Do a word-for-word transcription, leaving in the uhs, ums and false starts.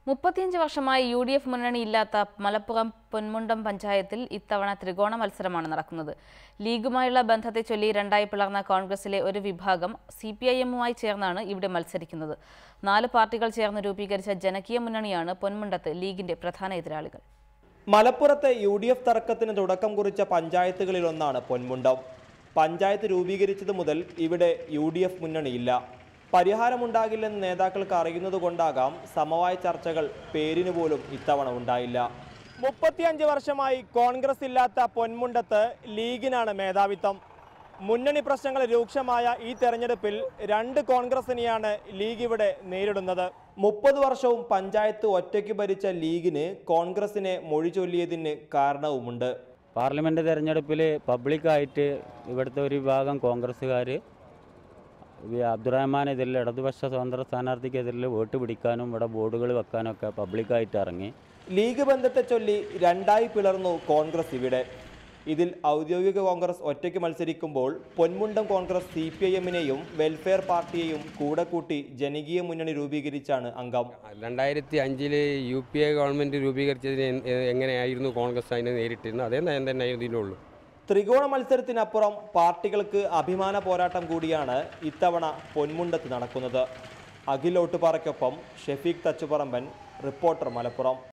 മുപ്പത്തിയഞ്ച് വർഷമായി U D F മുന്നണിയില്ലാത്ത മലപ്പുറം പൊന്മുണ്ടം പഞ്ചായത്തിൽ ഇത്തവണ ത്രികോണ മത്സരമാണ് നടക്കുന്നത്. ലീഗുമായുള്ള ബന്ധത്തെ ചൊല്ലി രണ്ടായി പിളർന്ന കോൺഗ്രസിലെ ഒരു വിഭാഗം സി പി ഐ എമ്മുമായി ചേർന്നാണ് ഇവിടെ മത്സരിക്കുന്നത്. നാല് പാർട്ടികൾ ചേർന്ന് രൂപീകരിച്ച ജനകീയ മുന്നണിയാണ് പൊന്മുണ്ടത്ത് ലീഗിന്റെ പ്രധാന എതിരാളികൾ. മലപ്പുറത്തെ യു ഡി എഫ് തർക്കത്തിന് തുടക്കം കുറിച്ച പഞ്ചായത്തുകളിലൊന്നാണ് പൊന്മുണ്ടം. പഞ്ചായത്ത് രൂപീകരിച്ചത് മുതൽ ഇവിടെ യു ഡി എഫ് മുന്നണിയില്ല. പരിഹാരമുണ്ടാകില്ലെന്ന് നേതാക്കൾക്ക് അറിയുന്നതുകൊണ്ടാകാം സമവായ ചർച്ചകൾ പേരിന് പോലും ഇത്തവണ ഉണ്ടായില്ല. മുപ്പത്തിയഞ്ച് വർഷമായി കോൺഗ്രസ് ഇല്ലാത്ത പൊന്മുണ്ടത്ത് ലീഗിനാണ് മേധാവിത്വം. മുന്നണി പ്രശ്നങ്ങൾ രൂക്ഷമായ ഈ തെരഞ്ഞെടുപ്പിൽ രണ്ട് കോൺഗ്രസിനെയാണ് ലീഗ് ഇവിടെ നേരിടുന്നത്. മുപ്പത് വർഷവും പഞ്ചായത്ത് ഒറ്റയ്ക്ക് ഭരിച്ച ലീഗിന് കോൺഗ്രസിനെ മൊഴി ചൊല്ലിയതിന് കാരണവുമുണ്ട്. പാർലമെന്റ് തെരഞ്ഞെടുപ്പിൽ പബ്ലിക്കായിട്ട് ഇവിടുത്തെ ഒരു വിഭാഗം കോൺഗ്രസ്സുകാർ അബ്ദുറഹ്മാനെതിരിൽ ഇടതുപക്ഷ സ്വതന്ത്ര സ്ഥാനാർത്ഥിക്കെതിരിൽ വോട്ട് പിടിക്കാനും ഇവിടെ ബോർഡുകൾ വെക്കാനൊക്കെ പബ്ലിക്കായിട്ട് ഇറങ്ങി. ലീഗ് ബന്ധത്തെ ചൊല്ലി രണ്ടായി പിളർന്നു കോൺഗ്രസ് ഇവിടെ. ഇതിൽ ഔദ്യോഗിക കോൺഗ്രസ് ഒറ്റയ്ക്ക് മത്സരിക്കുമ്പോൾ Ponmundam Congress C P I എമ്മിനെയും വെൽഫെയർ പാർട്ടിയെയും കൂടെ കൂട്ടി ജനകീയ മുന്നണി രൂപീകരിച്ചാണ് അംഗം. രണ്ടായിരത്തി അഞ്ചില് യു പി എ ഗവൺമെന്റ് രൂപീകരിച്ചതിന് എങ്ങനെയായിരുന്നു കോൺഗ്രസ് അതിനെ നേരിട്ടിരുന്നത് അതേ നയം തന്നെ ഇതിനുള്ളൂ. ത്രികോണ മത്സരത്തിനപ്പുറം പാർട്ടികൾക്ക് അഭിമാന പോരാട്ടം കൂടിയാണ് ഇത്തവണ പൊന്മുണ്ടത്ത് നടക്കുന്നത്. അഖിൽ ഓട്ടുപാറയ്ക്കൊപ്പം ഷെഫീഖ് തച്ചുപറമ്പൻ, റിപ്പോർട്ടർ മലപ്പുറം.